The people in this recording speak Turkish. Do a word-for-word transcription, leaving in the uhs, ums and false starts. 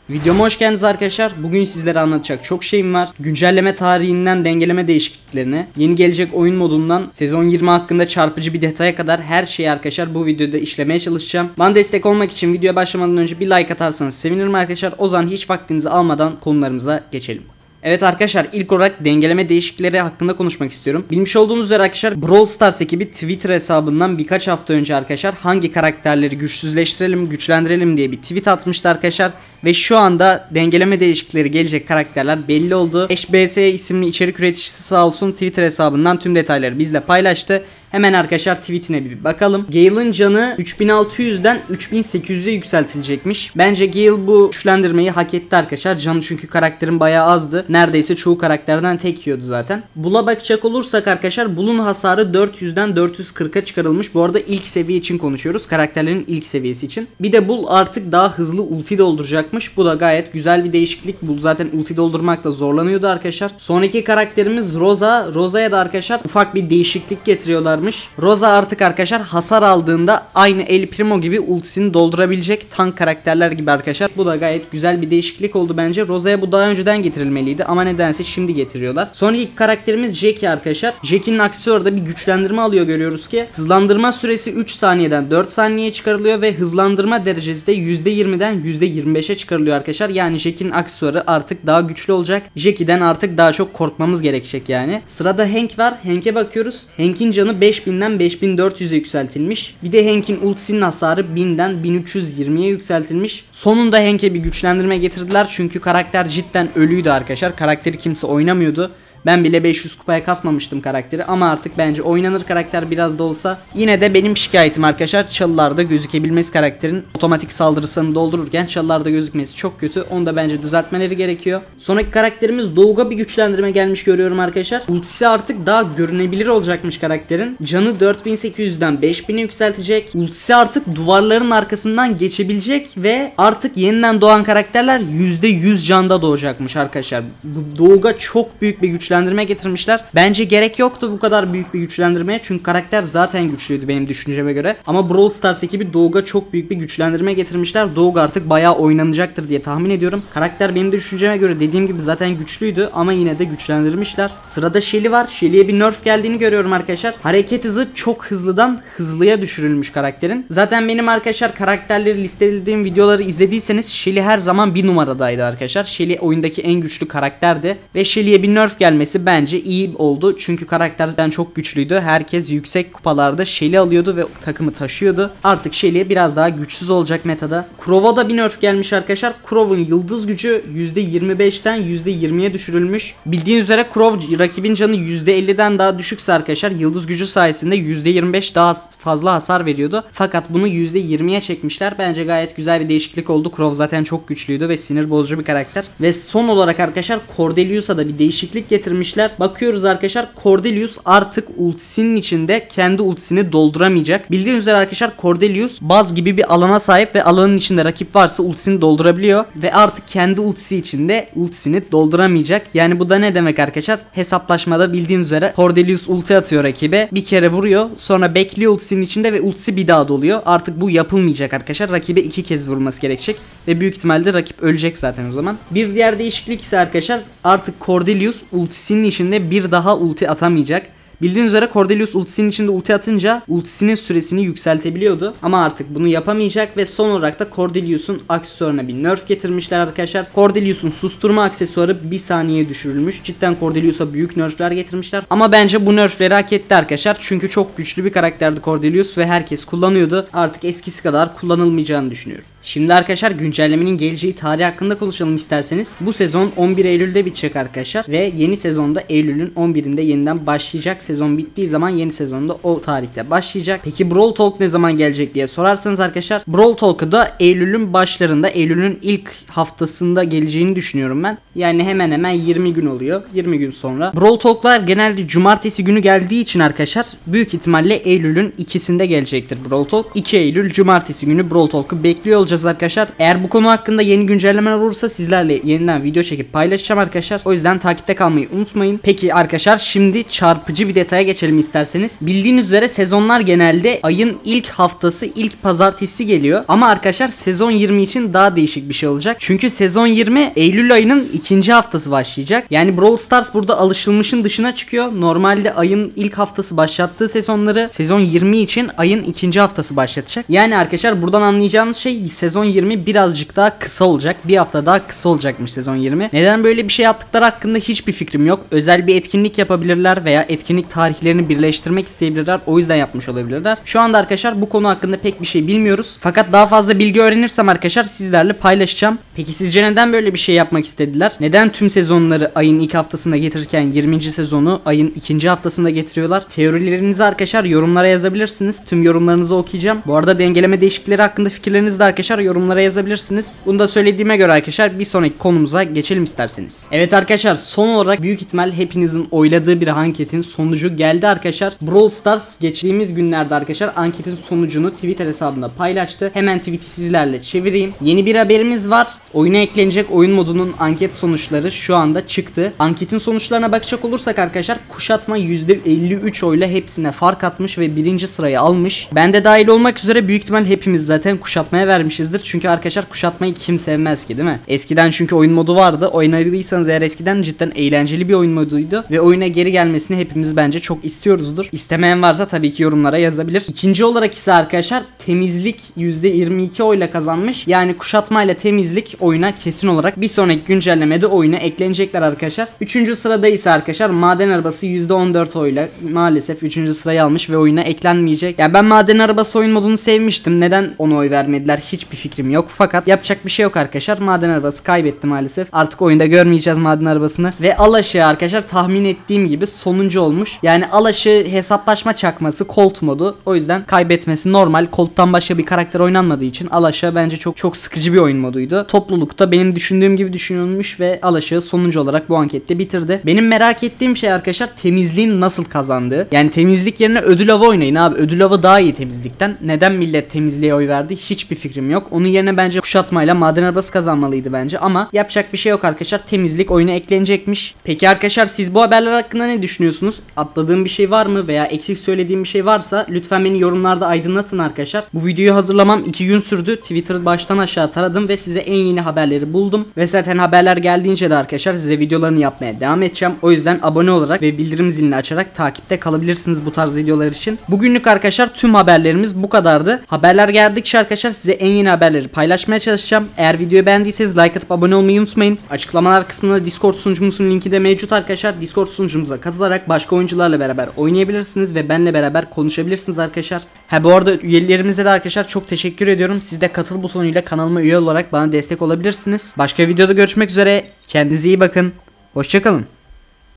Videoma hoş geldiniz arkadaşlar. Bugün sizlere anlatacak çok şeyim var. Güncelleme tarihinden dengeleme değişikliklerine, yeni gelecek oyun modundan sezon yirmi hakkında çarpıcı bir detaya kadar her şeyi arkadaşlar bu videoda işlemeye çalışacağım. Bana destek olmak için videoya başlamadan önce bir like atarsanız sevinirim arkadaşlar. O zaman hiç vaktinizi almadan konularımıza geçelim. Evet arkadaşlar, ilk olarak dengeleme değişiklikleri hakkında konuşmak istiyorum. Bilmiş olduğunuz üzere arkadaşlar, Brawl Stars ekibi Twitter hesabından birkaç hafta önce arkadaşlar hangi karakterleri güçsüzleştirelim, güçlendirelim diye bir tweet atmıştı arkadaşlar. Ve şu anda dengeleme değişiklikleri gelecek karakterler belli oldu. H B S isimli içerik üreticisi sağ olsun Twitter hesabından tüm detayları bizle paylaştı. Hemen arkadaşlar tweetine bir bakalım. Gale'ın canı üç bin altı yüzden üç bin sekiz yüze yükseltilecekmiş. Bence Gale bu güçlendirmeyi hak etti arkadaşlar. Canı çünkü karakterin bayağı azdı. Neredeyse çoğu karakterden tek yiyordu zaten. Bull'a bakacak olursak arkadaşlar, Bull'un hasarı dört yüzden dört yüz kırka çıkarılmış. Bu arada ilk seviye için konuşuyoruz. Karakterlerin ilk seviyesi için. Bir de Bull artık daha hızlı ulti dolduracakmış. Bu da gayet güzel bir değişiklik. Bull zaten ulti doldurmakta zorlanıyordu arkadaşlar. Sonraki karakterimiz Rosa. Rosa'ya da arkadaşlar ufak bir değişiklik getiriyorlar. Rosa artık arkadaşlar hasar aldığında aynı El Primo gibi ultisini doldurabilecek tank karakterler gibi arkadaşlar. Bu da gayet güzel bir değişiklik oldu bence. Rosa'ya bu daha önceden getirilmeliydi ama nedense şimdi getiriyorlar. Sonraki karakterimiz Jackie arkadaşlar. Jackie'nin aksesuarda bir güçlendirme alıyor, görüyoruz ki. Hızlandırma süresi üç saniyeden dört saniyeye çıkarılıyor ve hızlandırma derecesi de yüzde yirmiden yüzde yirmi beşe çıkarılıyor arkadaşlar. Yani Jackie'nin aksesuarı artık daha güçlü olacak. Jackie'den artık daha çok korkmamız gerekecek yani. Sırada Hank var. Hank'e bakıyoruz. Hank'in canı beş binden beş bin dört yüze yükseltilmiş. Bir de Hank'in ultisinin hasarı binden bin üç yüz yirmiye yükseltilmiş. Sonunda Hank'e bir güçlendirme getirdiler. Çünkü karakter cidden ölüydü arkadaşlar. Karakteri kimse oynamıyordu. Ben bile beş yüz kupaya kasmamıştım karakteri ama artık bence oynanır karakter biraz da olsa. Yine de benim şikayetim arkadaşlar, çalılarda gözükebilmesi karakterin. Otomatik saldırısını doldururken çalılarda gözükmesi çok kötü. Onu da bence düzeltmeleri gerekiyor. Sonraki karakterimiz Doğu'ga bir güçlendirme gelmiş görüyorum arkadaşlar. Ultisi artık daha görünebilir olacakmış karakterin. Canı dört bin sekiz yüzden beş bine yükseltecek. Ultisi artık duvarların arkasından geçebilecek ve artık yeniden doğan karakterler yüzde yüz canda doğacakmış arkadaşlar. Bu Doğu'ga çok büyük bir güçlendirme güçlendirme getirmişler. Bence gerek yoktu bu kadar büyük bir güçlendirmeye. Çünkü karakter zaten güçlüydü benim düşünceme göre. Ama Brawl Stars ekibi Doğu'ga çok büyük bir güçlendirme getirmişler. Doğu artık bayağı oynanacaktır diye tahmin ediyorum. Karakter benim düşünceme göre dediğim gibi zaten güçlüydü ama yine de güçlendirmişler. Sırada Shelly var. Shelly'e bir nerf geldiğini görüyorum arkadaşlar. Hareket hızı çok hızlıdan hızlıya düşürülmüş karakterin. Zaten benim arkadaşlar karakterleri listelediğim videoları izlediyseniz Shelly her zaman bir numaradaydı arkadaşlar. Shelly oyundaki en güçlü karakterdi ve Shelly'e bir nerf gelmesi bence iyi oldu. Çünkü karakter zaten çok güçlüydü. Herkes yüksek kupalarda Shelly alıyordu ve takımı taşıyordu. Artık Shelly biraz daha güçsüz olacak metada. Crow'a da bir nerf gelmiş arkadaşlar. Crow'un yıldız gücü yüzde yirmi beşten yüzde yirmiye düşürülmüş. Bildiğiniz üzere Crow rakibin canı yüzde elliden daha düşükse arkadaşlar yıldız gücü sayesinde yüzde yirmi beş daha fazla hasar veriyordu. Fakat bunu yüzde yirmiye çekmişler. Bence gayet güzel bir değişiklik oldu. Crow zaten çok güçlüydü ve sinir bozucu bir karakter. Ve son olarak arkadaşlar Cordelius'a da bir değişiklik getirmişler. Bakıyoruz arkadaşlar, Cordelius artık ultisinin içinde kendi ultisini dolduramayacak. Bildiğiniz üzere arkadaşlar Cordelius baz gibi bir alana sahip ve alanın içinde rakip varsa ultisini doldurabiliyor ve artık kendi ultisi içinde ultisini dolduramayacak. Yani bu da ne demek arkadaşlar? Hesaplaşmada bildiğiniz üzere Cordelius ulti atıyor rakibe. Bir kere vuruyor. Sonra bekliyor ultisinin içinde ve ultisi bir daha doluyor. Artık bu yapılmayacak arkadaşlar. Rakibe iki kez vurması gerekecek ve büyük ihtimalle rakip ölecek zaten o zaman. Bir diğer değişiklik ise arkadaşlar artık Cordelius ultisinin içinde bir daha ulti atamayacak. Bildiğiniz üzere Cordelius ultisinin içinde ulti atınca ultisinin süresini yükseltebiliyordu. Ama artık bunu yapamayacak ve son olarak da Cordelius'un aksesuarına bir nerf getirmişler arkadaşlar. Cordelius'un susturma aksesuarı bir saniyeye düşürülmüş. Cidden Cordelius'a büyük nerfler getirmişler. Ama bence bu nerfleri hak etti arkadaşlar. Çünkü çok güçlü bir karakterdi Cordelius ve herkes kullanıyordu. Artık eskisi kadar kullanılmayacağını düşünüyorum. Şimdi arkadaşlar güncellemenin geleceği tarih hakkında konuşalım isterseniz. Bu sezon on bir Eylül'de bitecek arkadaşlar ve yeni sezonda Eylül'ün on birinde yeniden başlayacak. Sezon bittiği zaman yeni sezonda o tarihte başlayacak. Peki Brawl Talk ne zaman gelecek diye sorarsanız arkadaşlar, Brawl Talk'u da Eylül'ün başlarında, Eylül'ün ilk haftasında geleceğini düşünüyorum ben. Yani hemen hemen yirmi gün oluyor. yirmi gün sonra. Brawl Talk'lar genelde cumartesi günü geldiği için arkadaşlar büyük ihtimalle Eylül'ün ikisinde gelecektir Brawl Talk. iki Eylül cumartesi günü Brawl Talk'u bekliyor olacağız olacağız arkadaşlar. Eğer bu konu hakkında yeni güncellemeler olursa sizlerle yeniden video çekip paylaşacağım arkadaşlar. O yüzden takipte kalmayı unutmayın. Peki arkadaşlar, şimdi çarpıcı bir detaya geçelim isterseniz. Bildiğiniz üzere sezonlar genelde ayın ilk haftası, ilk pazartesi geliyor. Ama arkadaşlar sezon yirmi için daha değişik bir şey olacak. Çünkü sezon yirmi Eylül ayının ikinci haftası başlayacak. Yani Brawl Stars burada alışılmışın dışına çıkıyor. Normalde ayın ilk haftası başlattığı sezonları sezon yirmi için ayın ikinci haftası başlatacak. Yani arkadaşlar buradan anlayacağımız şey sezon yirmi birazcık daha kısa olacak. Bir hafta daha kısa olacakmış sezon yirmi. Neden böyle bir şey yaptıkları hakkında hiçbir fikrim yok. Özel bir etkinlik yapabilirler veya etkinlik tarihlerini birleştirmek isteyebilirler. O yüzden yapmış olabilirler. Şu anda arkadaşlar bu konu hakkında pek bir şey bilmiyoruz. Fakat daha fazla bilgi öğrenirsem arkadaşlar sizlerle paylaşacağım. Peki sizce neden böyle bir şey yapmak istediler? Neden tüm sezonları ayın ilk haftasında getirirken yirminci sezonu ayın ikinci haftasında getiriyorlar? Teorilerinizi arkadaşlar yorumlara yazabilirsiniz. Tüm yorumlarınızı okuyacağım. Bu arada dengeleme değişiklikleri hakkında fikirlerinizi de arkadaşlar yorumlara yazabilirsiniz. Bunu da söylediğime göre arkadaşlar bir sonraki konumuza geçelim isterseniz. Evet arkadaşlar, son olarak büyük ihtimal hepinizin oyladığı bir anketin sonucu geldi arkadaşlar. Brawl Stars geçtiğimiz günlerde arkadaşlar anketin sonucunu Twitter hesabında paylaştı. Hemen tweet'i sizlerle çevireyim. Yeni bir haberimiz var. Oyuna eklenecek oyun modunun anket sonuçları şu anda çıktı. Anketin sonuçlarına bakacak olursak arkadaşlar kuşatma yüzde elli üç oyla hepsine fark atmış ve birinci sırayı almış. Ben de dahil olmak üzere büyük ihtimal hepimiz zaten kuşatmaya vermişizdir. Çünkü arkadaşlar kuşatmayı kim sevmez ki, değil mi? Eskiden çünkü oyun modu vardı. Oynadıysanız eğer eskiden cidden eğlenceli bir oyun moduydu. Ve oyuna geri gelmesini hepimiz bence çok istiyoruzdur. İstemeyen varsa tabii ki yorumlara yazabilir. İkinci olarak ise arkadaşlar temizlik yüzde yirmi iki oyla kazanmış. Yani kuşatmayla temizlik oyuna kesin olarak bir sonraki güncellemede oyuna eklenecekler arkadaşlar. Üçüncü sırada ise arkadaşlar maden arabası yüzde on dört oyla maalesef üçüncü sırayı almış ve oyuna eklenmeyecek. Yani ben maden arabası oyun modunu sevmiştim. Neden ona oy vermediler hiçbir fikrim yok. Fakat yapacak bir şey yok arkadaşlar. Maden arabası kaybetti maalesef. Artık oyunda görmeyeceğiz maden arabasını. Ve Alaş'ı arkadaşlar tahmin ettiğim gibi sonuncu olmuş. Yani Alaş'ı hesaplaşma çakması Colt modu. O yüzden kaybetmesi normal. Colt'tan başka bir karakter oynanmadığı için Alaş'a bence çok çok sıkıcı bir oyun moduydu. Toplulukta benim düşündüğüm gibi düşünülmüş ve Alaş'ı sonuncu olarak bu ankette bitirdi. Benim merak ettiğim şey arkadaşlar temizliğin nasıl kazandığı. Yani temizlik yerine ödül avı oynayın abi. Ödül avı daha iyi temizlikten. Neden millet temizliğe oy verdi hiçbir fikrim yok. Onun yerine bence kuşatmayla maden arabası kazanmalıydı bence ama yapacak bir şey yok arkadaşlar. Temizlik oyuna eklenecekmiş. Peki arkadaşlar siz bu haberler hakkında ne düşünüyorsunuz? Atladığım bir şey var mı veya eksik söylediğim bir şey varsa lütfen beni yorumlarda aydınlatın arkadaşlar. Bu videoyu hazırlamam iki gün sürdü. Twitter baştan aşağı taradım ve size en yeni haberleri buldum. Ve zaten haberler geldiğince de arkadaşlar size videolarını yapmaya devam edeceğim. O yüzden abone olarak ve bildirim zilini açarak takipte kalabilirsiniz bu tarz videolar için. Bugünlük arkadaşlar tüm haberlerimiz bu kadardı. Haberler geldikçe arkadaşlar size en yeni haberleri paylaşmaya çalışacağım. Eğer videoyu beğendiyseniz like atıp abone olmayı unutmayın. Açıklamalar kısmında Discord sunucumuzun linki de mevcut arkadaşlar. Discord sunucumuza katılarak başka oyuncularla beraber oynayabilirsiniz ve benle beraber konuşabilirsiniz arkadaşlar. Ha bu arada üyelerimize de arkadaşlar çok teşekkür ediyorum. Siz de katıl butonuyla kanalıma üye olarak bana destek olabilirsiniz. Başka videoda görüşmek üzere. Kendinize iyi bakın. Hoşça kalın.